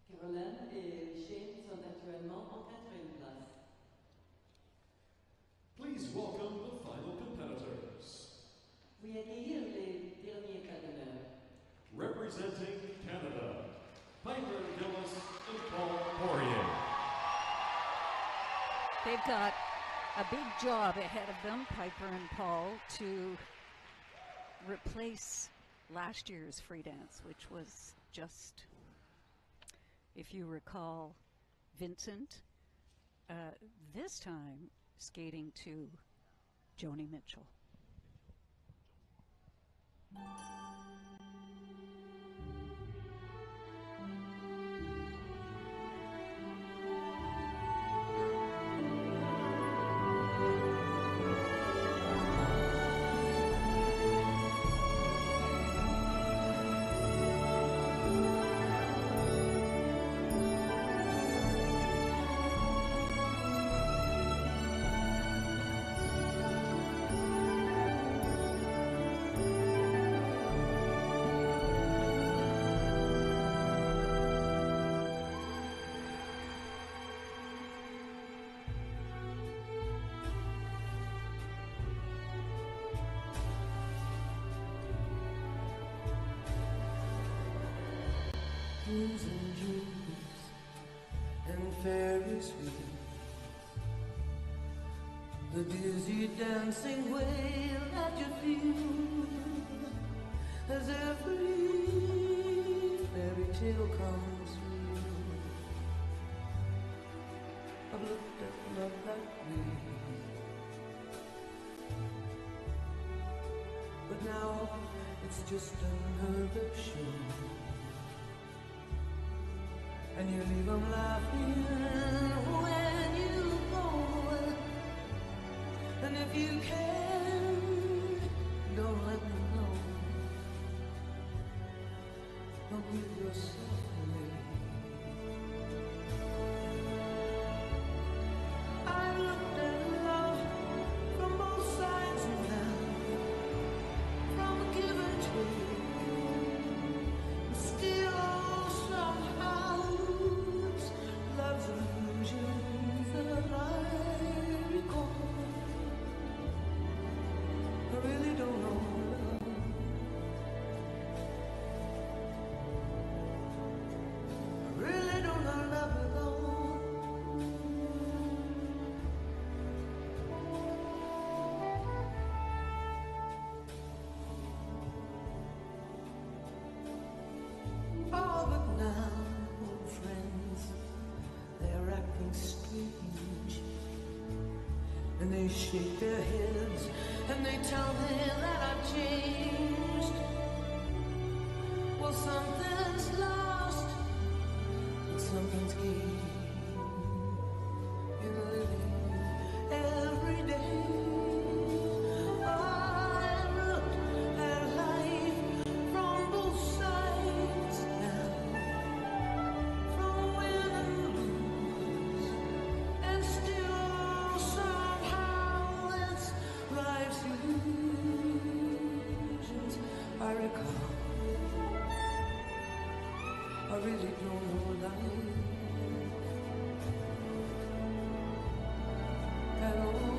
Caroline et Shane sont actuellement en 4e place. Please welcome the final competitors. Veuillez accueillir les derniers patineurs. Representing Canada, Piper Gillis and Paul Poirier. They've got a big job ahead of them, Piper and Paul, to replace last year's free dance, which was just, if you recall, Vincent, this time skating to Joni Mitchell. Dreams and dreams and Ferris wheels, the dizzy dancing way that you feel as every fairy tale comes real. I've looked at love that way, but now it's just another show. And you leave them laughing when you go. And if you can, don't let them know. Don't give yourself away. I looked at love from both sides now, from give and take. Still somehow love's illusions that I recall. I really don't know love. I really don't know love at all. Oh, but now, old friends, they're acting strange, and they shake their heads and they tell me that I've changed. Well, something's lost, but something's gained in living every day. I've looked at life from both sides now, from win and lose, and still somehow it's life's illusions I recall. I really don't know life at all.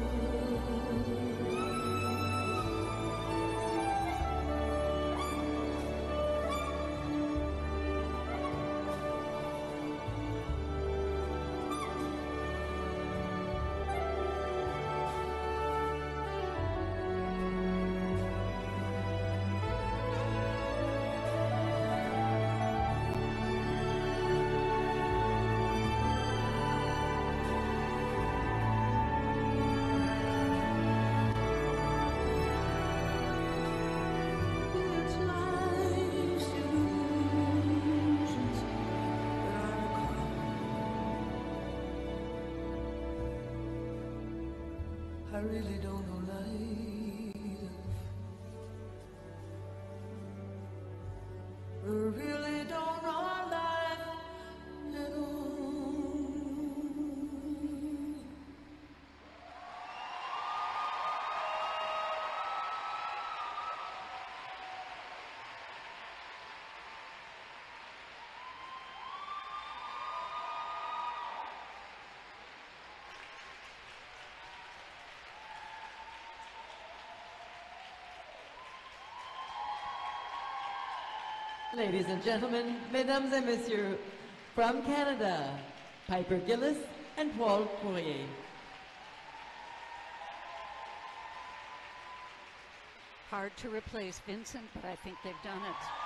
It's life's illusions that I recall. I really don't know life. I really don't know life at all. Ladies and gentlemen, mesdames et messieurs, from Canada, Piper Gillis and Paul Poirier. Hard to replace Vincent, but I think they've done it.